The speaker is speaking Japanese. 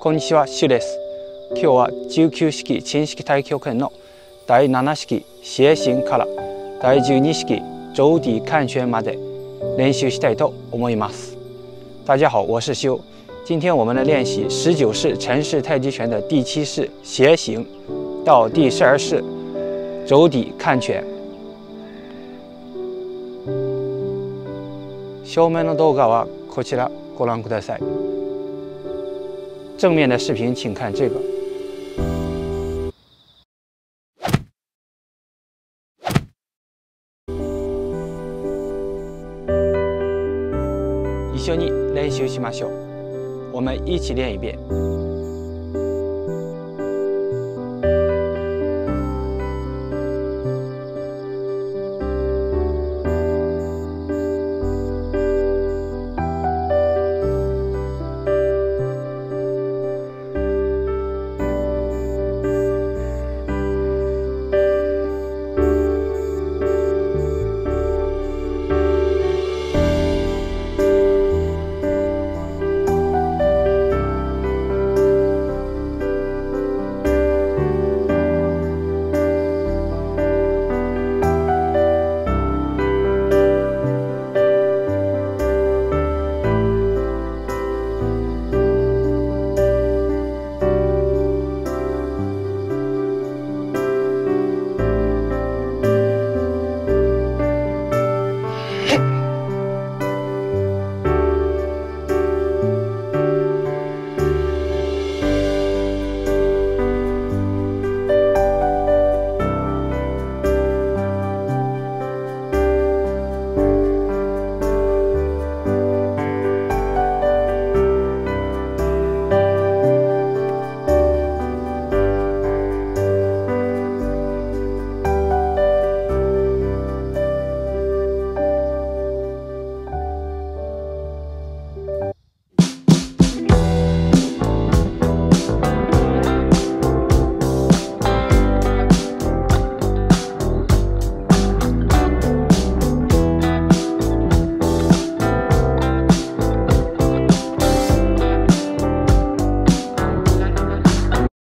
こんにちは、シュです。今日は19式陳式太極拳の第7式斜行から第12式肘底看拳まで練習したいと思います。大家好，我是修。今天我们来练习19式陈氏太极拳的第7式斜行到第12式肘底看拳。正面の動画はこちらご覧ください。正面的视频请看这个。一緒に練習しましょう。我们一起练一遍。